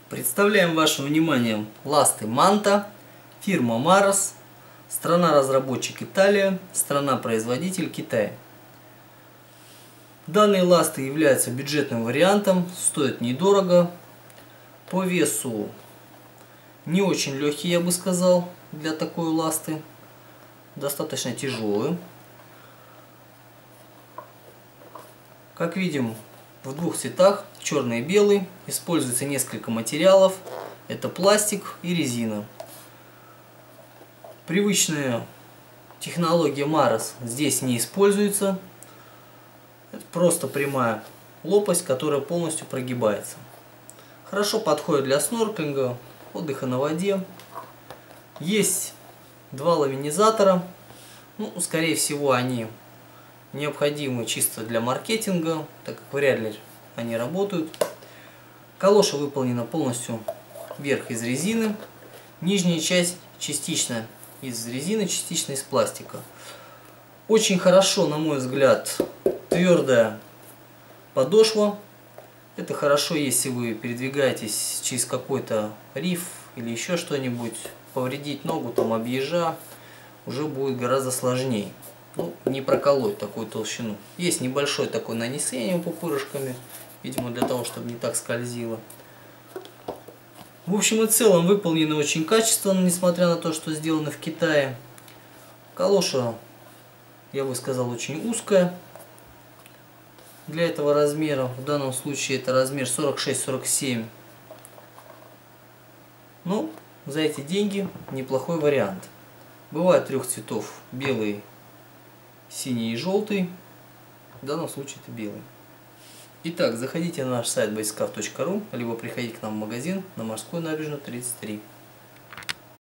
Представляем вашему вниманию ласты Манта, фирма Марос, страна-разработчик Италия, страна-производитель Китай. Данные ласты являются бюджетным вариантом, стоят недорого, по весу не очень легкие, я бы сказал, для такой ласты, достаточно тяжелые. Как видим, в двух цветах, черный и белый, используется несколько материалов, это пластик и резина. Привычная технология Марос здесь не используется, это просто прямая лопасть, которая полностью прогибается. Хорошо подходит для снорклинга, отдыха на воде. Есть два ламинизатора, скорее всего они необходимы чисто для маркетинга, так как вряд ли они работают. Калоша выполнена полностью верх из резины, нижняя часть частично из резины, частично из пластика. Очень хорошо, на мой взгляд, твердая подошва. Это хорошо, если вы передвигаетесь через какой-то риф или еще что-нибудь. Повредить ногу, там объезжа, уже будет гораздо сложнее. Не проколоть такую толщину. Есть небольшое такое нанесение пупырышками, видимо для того, чтобы не так скользило. В общем и целом выполнены очень качественно, несмотря на то, что сделаны в Китае. Калоша, я бы сказал, очень узкая для этого размера. В данном случае это размер 46-47. За эти деньги неплохой вариант. Бывает трех цветов: белый, синий и желтый. В данном случае это белый. Итак, заходите на наш сайт basecraft.ru, либо приходите к нам в магазин на Морской набережной 33.